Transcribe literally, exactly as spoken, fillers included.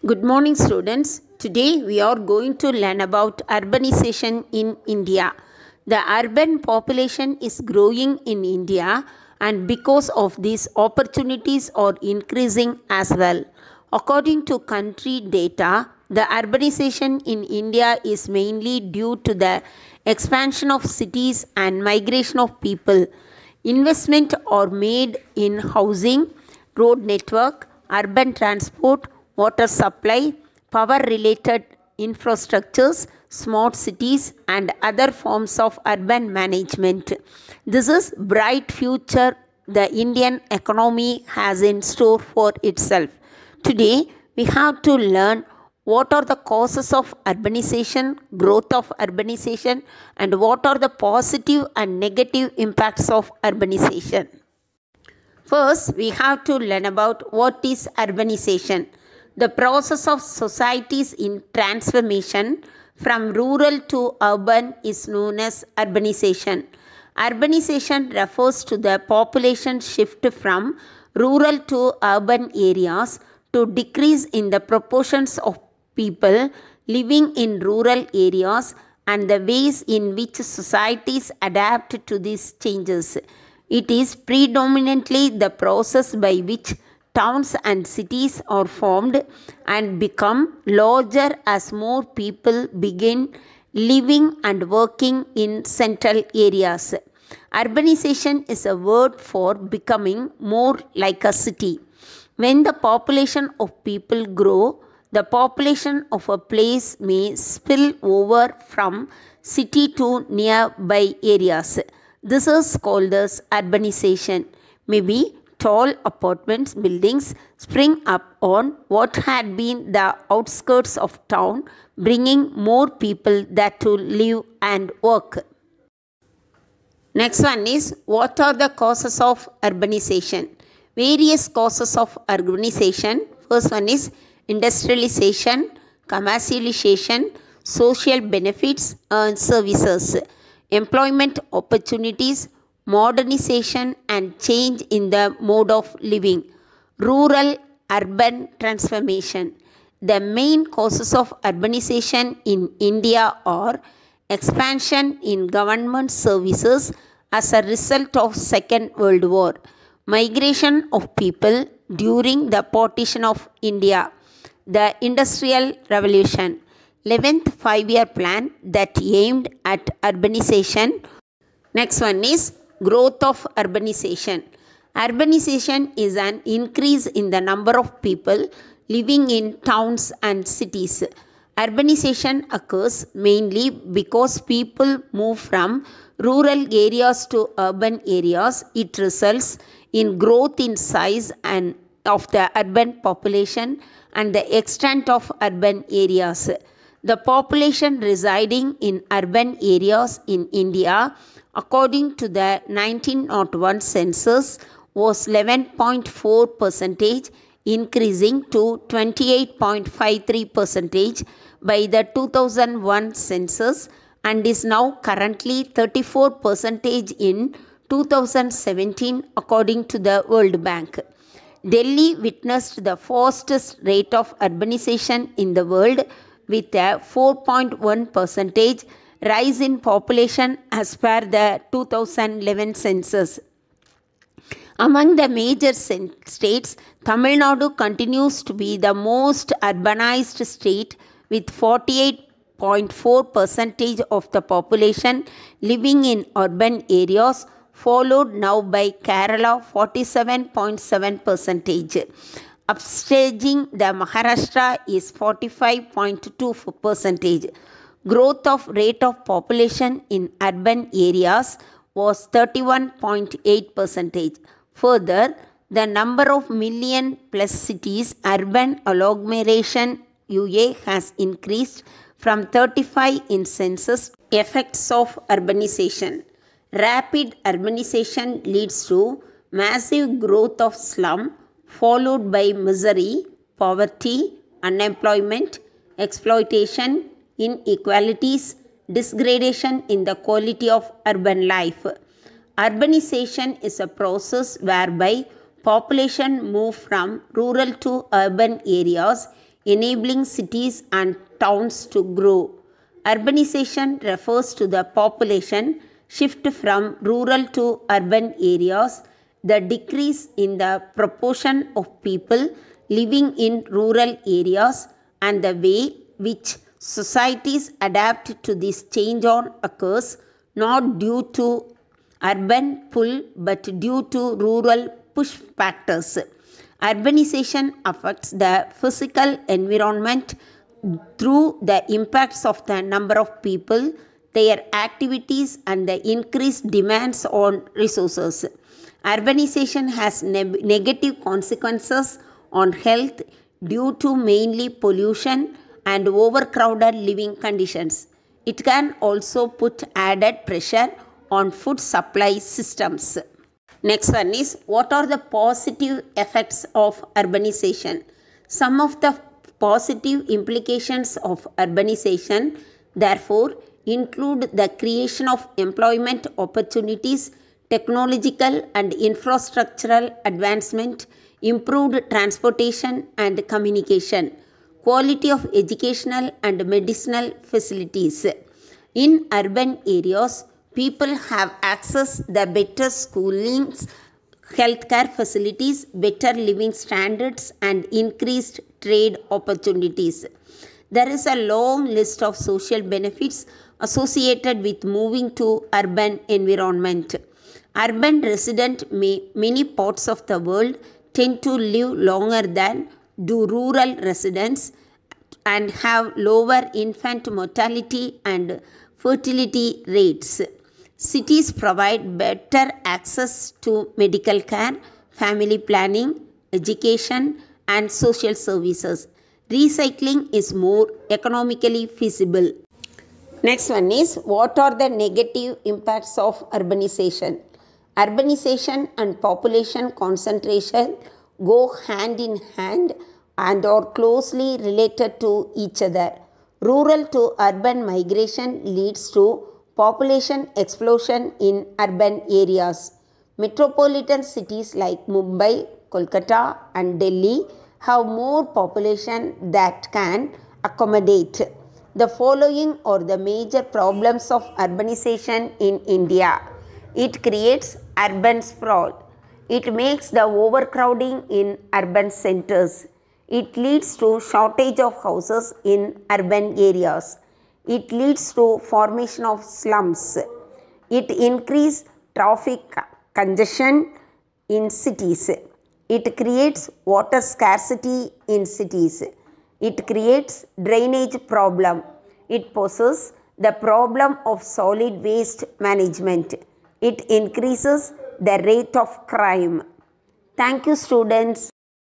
Good morning, students. Today we are going to learn about urbanization in India. The urban population is growing in India, and because of this, opportunities are increasing as well. According to country data, the urbanization in India is mainly due to the expansion of cities and migration of people. Investment are made in housing, road network, urban transport, water supply, power related infrastructures, smart cities, and other forms of urban management. This is bright future the Indian economy has in store for itself. Today, we have to learn what are the causes of urbanization, growth of urbanization, and what are the positive and negative impacts of urbanization. First, we have to learn about what is urbanization. The process of societies in transformation from rural to urban is known as urbanization. Urbanization refers to the population shift from rural to urban areas to decrease in the proportions of people living in rural areas and the ways in which societies adapt to these changes. It is predominantly the process by which towns and cities are formed and become larger as more people begin living and working in central areas. Urbanization is a word for becoming more like a city. When the population of people grow, the population of a place may spill over from city to nearby areas. This is called as urbanization. Maybe tall apartments buildings spring up on what had been the outskirts of town, bringing more people there to live and work. Next one is, what are the causes of urbanization? Various causes of urbanization. First one is industrialization, commercialization, social benefits and services, employment opportunities, modernization and change in the mode of living, rural urban transformation. The main causes of urbanization in India are expansion in government services as a result of Second World War, migration of people during the partition of India, the Industrial Revolution, eleventh five-year plan that aimed at urbanization. Next one is growth of urbanization. Urbanization is an increase in the number of people living in towns and cities. Urbanization occurs mainly because people move from rural areas to urban areas. It results in growth in size and of the urban population and the extent of urban areas. The population residing in urban areas in India, according to the nineteen oh one census, was eleven point four percent, increasing to twenty-eight point five three percent by the two thousand one census and is now currently thirty-four percent in two thousand seventeen according to the World Bank. Delhi witnessed the fastest rate of urbanization in the world with a four point one percent rise in population as per the two thousand eleven census. Among the major states, Tamil Nadu continues to be the most urbanized state with forty-eight point four percent of the population living in urban areas, followed now by Kerala forty-seven point seven percent. Upstaging the Maharashtra is forty-five point two percent. Growth of rate of population in urban areas was thirty-one point eight percent. Further, the number of million plus cities urban agglomeration U A has increased from thirty-five in census. Effects of urbanization. Rapid urbanization leads to massive growth of slum, followed by misery, poverty, unemployment, exploitation, inequalities, degradation in the quality of urban life. Urbanization is a process whereby population move from rural to urban areas enabling cities and towns to grow. Urbanization refers to the population shift from rural to urban areas, the decrease in the proportion of people living in rural areas, and the way which societies adapt to this change on occurs not due to urban pull but due to rural push factors. Urbanization affects the physical environment through the impacts of the number of people, their activities, and the increased demands on resources. Urbanization has ne- negative consequences on health due to mainly pollution and overcrowded living conditions. It can also put added pressure on food supply systems. Next one is, what are the positive effects of urbanization? Some of the positive implications of urbanization, therefore, include the creation of employment opportunities, technological and infrastructural advancement, improved transportation and communication, quality of educational and medicinal facilities. In urban areas, people have access the better schoolings, healthcare facilities, better living standards, and increased trade opportunities. There is a long list of social benefits associated with moving to urban environment. Urban residents in many parts of the world tend to live longer than do rural residents and have lower infant mortality and fertility rates. Cities provide better access to medical care, family planning, education, and social services. Recycling is more economically feasible. Next one is, what are the negative impacts of urbanization? Urbanization and population concentration go hand in hand and are closely related to each other. Rural to urban migration leads to population explosion in urban areas. Metropolitan cities like Mumbai, Kolkata, and Delhi have more population that can accommodate. The following are the major problems of urbanization in India. It creates urban sprawl. It makes the overcrowding in urban centers. It leads to shortage of houses in urban areas. It leads to formation of slums. It increases traffic congestion in cities. It creates water scarcity in cities. It creates drainage problem. It poses the problem of solid waste management. It increases the rate of crime. Thank you, students.